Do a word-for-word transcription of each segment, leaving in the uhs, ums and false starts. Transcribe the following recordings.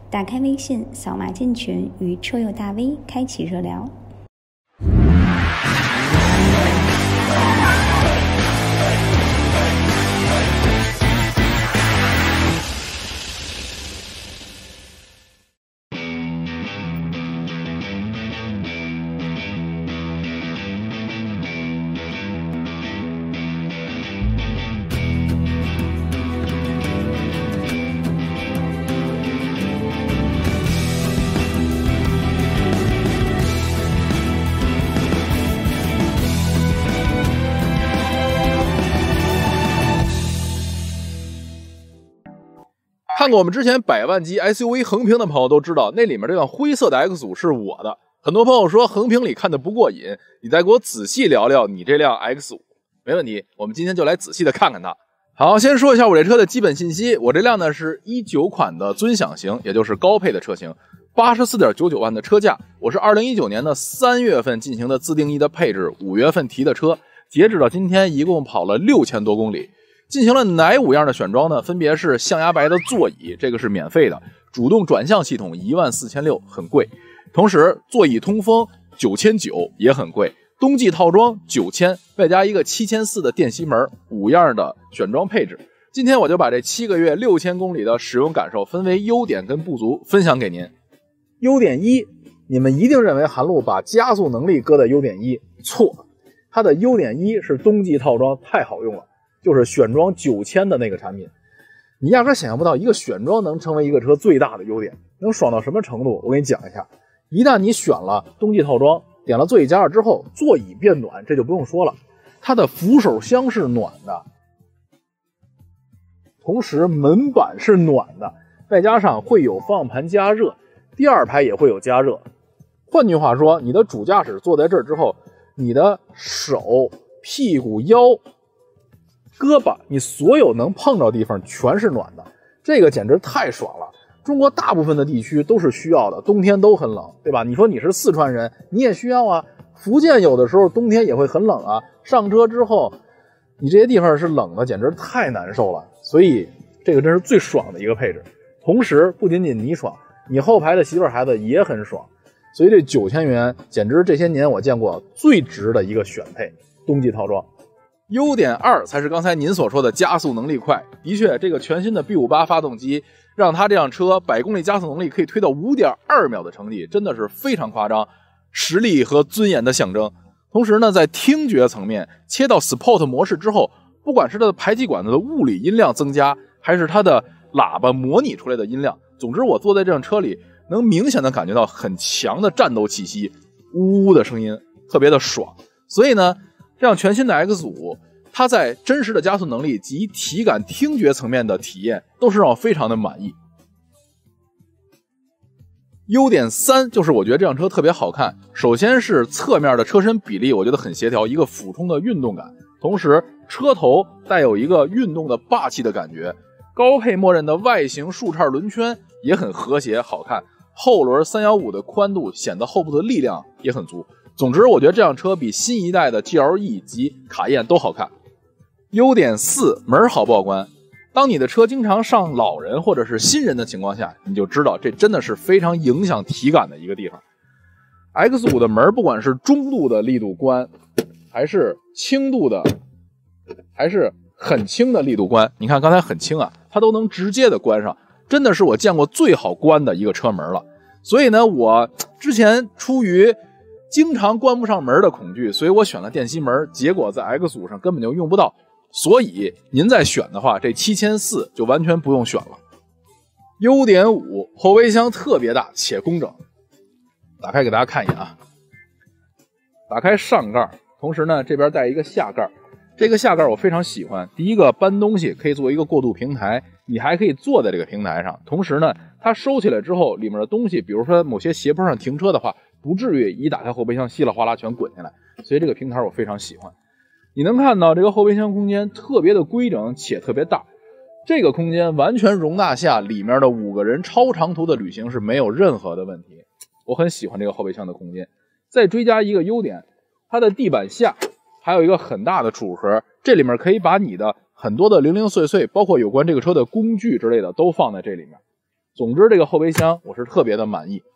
打开微信，扫码进群，与车友大 V 开启热聊。 看过我们之前百万级 S U V 横屏的朋友都知道，那里面这辆灰色的 X 五 是我的。很多朋友说横屏里看的不过瘾，你再给我仔细聊聊你这辆 X 五。没问题，我们今天就来仔细的看看它。好，先说一下我这车的基本信息。我这辆呢是一九款的尊享型，也就是高配的车型， 八十四点九九万的车价。我是二零一九年的三月份进行的自定义的配置，五月份提的车，截止到今天一共跑了六千多公里。进行了哪五样的选装呢？分别是象牙白的座椅，这个是免费的；主动转向系统一万四千六，很贵。同时座椅通风九千九也很贵。冬季套装九千，外加一个七千四的电吸门，五样的选装配置。今天我就把这七个月六千公里的使用感受分为优点跟不足分享给您。优点一，你们一定认为韩路把加速能力搁在优点一，错。它的优点一是冬季套装太好用了。就是选装九千的那个产品，你压根想象不到一个选装能成为一个车最大的优点，能爽到什么程度？我给你讲一下。一旦你选了冬季套装，点了座椅加热之后，座椅变暖，这就不用说了。它的扶手箱是暖的，同时门板是暖的，外加上会有方向盘加热，第二排也会有加热。换句话说，你的主驾驶坐在这儿之后，你的手、屁股、腰、胳膊，你所有能碰到地方全是暖的，这个简直太爽了。中国大部分的地区都是需要的，冬天都很冷，对吧？你说你是四川人，你也需要啊。福建有的时候冬天也会很冷啊。上车之后，你这些地方是冷的，简直太难受了。所以这个真是最爽的一个配置。同时，不仅仅你爽，你后排的媳妇孩子也很爽。所以这九千元简直这些年我见过最值的一个选配，冬季套装。优点二才是刚才您所说的加速能力快。的确，这个全新的 B 五十八 发动机让它这辆车百公里加速能力可以推到 五点二秒的成绩，真的是非常夸张，实力和尊严的象征。同时呢，在听觉层面，切到 Sport 模式之后，不管是它的排气管子的物理音量增加，还是它的喇叭模拟出来的音量，总之我坐在这辆车里能明显的感觉到很强的战斗气息，呜呜的声音特别的爽。所以呢，这样全新的 X 五， 它在真实的加速能力及体感听觉层面的体验都是让我非常的满意。优点三就是我觉得这辆车特别好看，首先是侧面的车身比例我觉得很协调，一个俯冲的运动感，同时车头带有一个运动的霸气的感觉，高配默认的外形竖叉轮圈也很和谐好看，后轮三一五的宽度显得后部的力量也很足。总之我觉得这辆车比新一代的 G L E 及卡宴都好看。优点四，门好不好关。当你的车经常上老人或者是新人的情况下，你就知道这真的是非常影响体感的一个地方。 X 五 的门不管是中度的力度关，还是轻度的，还是很轻的力度关，你看刚才很轻啊，它都能直接的关上，真的是我见过最好关的一个车门了。所以呢，我之前出于经常关不上门的恐惧，所以我选了电吸门，结果在 X 五 上根本就用不到。所以您再选的话，这七千四百就完全不用选了。优点五，后备箱特别大且工整。打开给大家看一眼啊，打开上盖，同时呢这边带一个下盖。这个下盖我非常喜欢，第一个搬东西可以做一个过渡平台，你还可以坐在这个平台上，同时呢它收起来之后，里面的东西比如说某些斜坡上停车的话，不至于一打开后备箱稀里哗啦全滚下来，所以这个平台我非常喜欢。你能看到这个后备箱空间特别的规整且特别大，这个空间完全容纳下里面的五个人超长途的旅行是没有任何的问题，我很喜欢这个后备箱的空间。再追加一个优点，它的地板下还有一个很大的储物盒，这里面可以把你的很多的零零碎碎，包括有关这个车的工具之类的都放在这里面。 总之，这个后备箱我是特别的满意。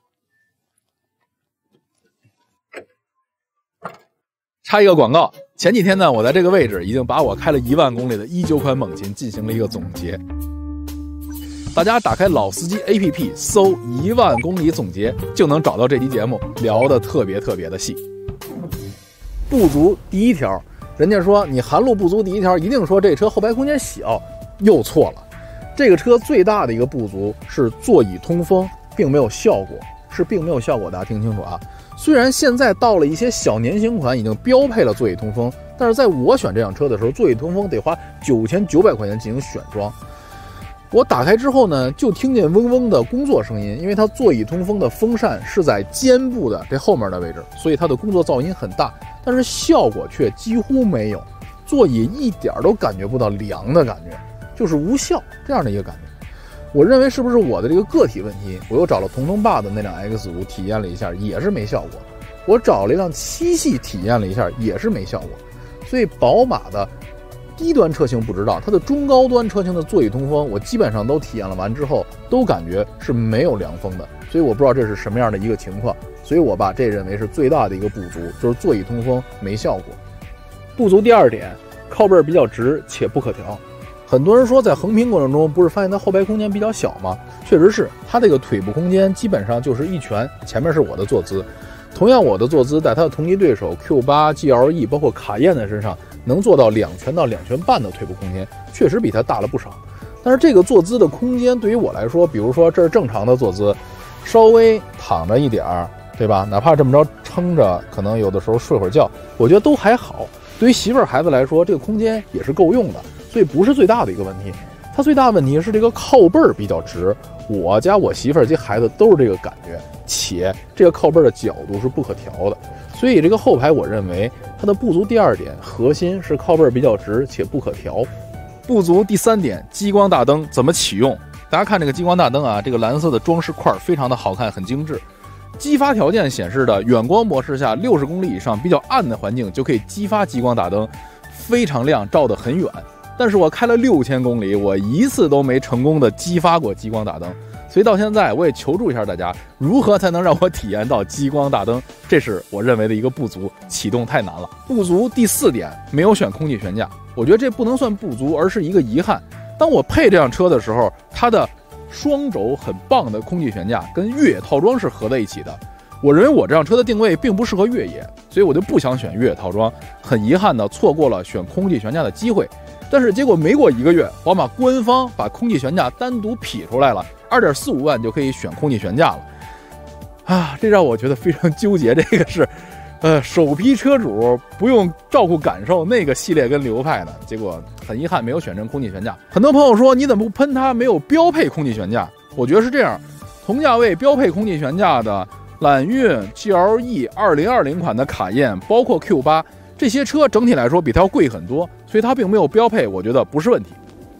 插一个广告，前几天呢，我在这个位置已经把我开了一万公里的一九款猛禽进行了一个总结。大家打开老司机 A P P 搜一万公里总结，就能找到这期节目，聊得特别特别的细。不足第一条，人家说你寒路不足第一条，一定说这车后排空间小，又错了。这个车最大的一个不足是座椅通风并没有效果，是并没有效果，大家听清楚啊。虽然现在到了一些小年型款已经标配了座椅通风，但是在我选这辆车的时候，座椅通风得花九千九百块钱进行选装。我打开之后呢，就听见嗡嗡的工作声音，因为它座椅通风的风扇是在肩部的这后面的位置，所以它的工作噪音很大，但是效果却几乎没有，座椅一点都感觉不到凉的感觉，就是无效这样的一个感觉。我认为是不是我的这个个体问题？我又找了彤彤爸的那辆 X 五 体验了一下，也是没效果。我找了一辆七系体验了一下，也是没效果。所以宝马的低端车型不知道，它的中高端车型的座椅通风，我基本上都体验了完之后，都感觉是没有凉风的。所以我不知道这是什么样的一个情况。所以我把这认为是最大的一个不足，就是座椅通风没效果。不足第二点，靠背比较直且不可调。很多人说在横屏过程中不是发现它后排空间比较小吗？确实是，它这个腿部空间基本上就是一拳，前面是我的坐姿。同样我的坐姿在它的同级对手 Q 八 G L E 包括卡宴的身上能做到两拳到两拳半的腿部空间，确实比它大了不少。但是这个坐姿的空间对于我来说，比如说这是正常的坐姿，稍微躺着一点儿，对吧？哪怕这么着撑着，可能有的时候睡会儿觉，我觉得都还好。对于媳妇儿孩子来说，这个空间也是够用的。所以不是最大的一个问题，它最大的问题是这个靠背儿比较直，我家我媳妇儿及孩子都是这个感觉，且这个靠背儿的角度是不可调的，所以这个后排我认为它的不足第二点，核心是靠背儿比较直且不可调。不足第三点，激光大灯怎么启用？大家看这个激光大灯啊，这个蓝色的装饰块非常的好看，很精致。激发条件显示的远光模式下，六十公里以上比较暗的环境就可以激发激光大灯，非常亮，照得很远。但是我开了六千公里，我一次都没成功的激发过激光大灯，所以到现在我也求助一下大家，如何才能让我体验到激光大灯？这是我认为的一个不足，启动太难了。不足第四点，没有选空气悬架，我觉得这不能算不足，而是一个遗憾。当我配这辆车的时候，它的双轴很棒的空气悬架跟越野套装是合在一起的。我认为我这辆车的定位并不适合越野，所以我就不想选越野套装，很遗憾的错过了选空气悬架的机会。但是结果没过一个月，宝马官方把空气悬架单独劈出来了， 二点四五万就可以选空气悬架了啊！这让我觉得非常纠结。这个是呃首批车主不用照顾感受那个系列跟流派的，结果很遗憾没有选成空气悬架。很多朋友说你怎么不喷它没有标配空气悬架？我觉得是这样，同价位标配空气悬架的揽运 G L E 二零二零款的卡宴，包括 Q 八，这些车整体来说比它要贵很多，所以它并没有标配，我觉得不是问题。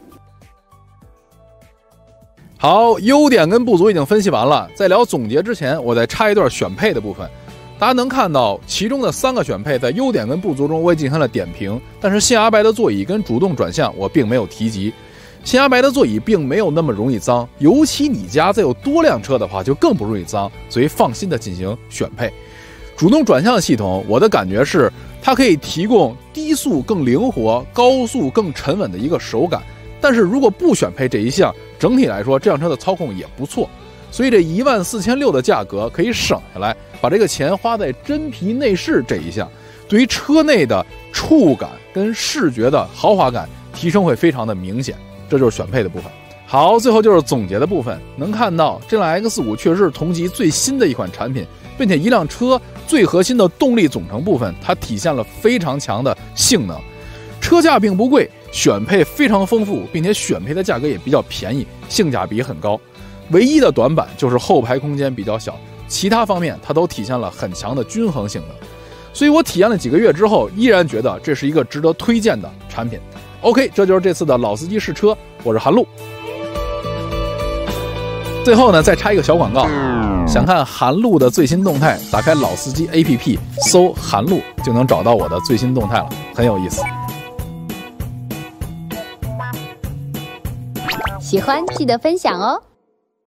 好，优点跟不足已经分析完了，在聊总结之前，我再插一段选配的部分。大家能看到其中的三个选配在优点跟不足中我也进行了点评，但是象牙白的座椅跟主动转向我并没有提及。象牙白的座椅并没有那么容易脏，尤其你家再有多辆车的话就更不容易脏，所以放心的进行选配。主动转向系统，我的感觉是它可以提供低速更灵活、高速更沉稳的一个手感，但是如果不选配这一项，整体来说这辆车的操控也不错，所以这一万四千六的价格可以省下来，把这个钱花在真皮内饰这一项，对于车内的触感跟视觉的豪华感提升会非常的明显，这就是选配的部分。好，最后就是总结的部分，能看到这辆 X 五 确实是同级最新的一款产品，并且一辆车最核心的动力总成部分它体现了非常强的性能，车价并不贵，选配非常丰富，并且选配的价格也比较便宜，性价比很高。唯一的短板就是后排空间比较小，其他方面它都体现了很强的均衡性能，所以我体验了几个月之后依然觉得这是一个值得推荐的产品。 OK， 这就是这次的老司机试车，我是韩露。最后呢再插一个小广告，想看韩露的最新动态，打开老司机 A P P 搜韩露就能找到我的最新动态了，很有意思。 喜欢记得分享哦。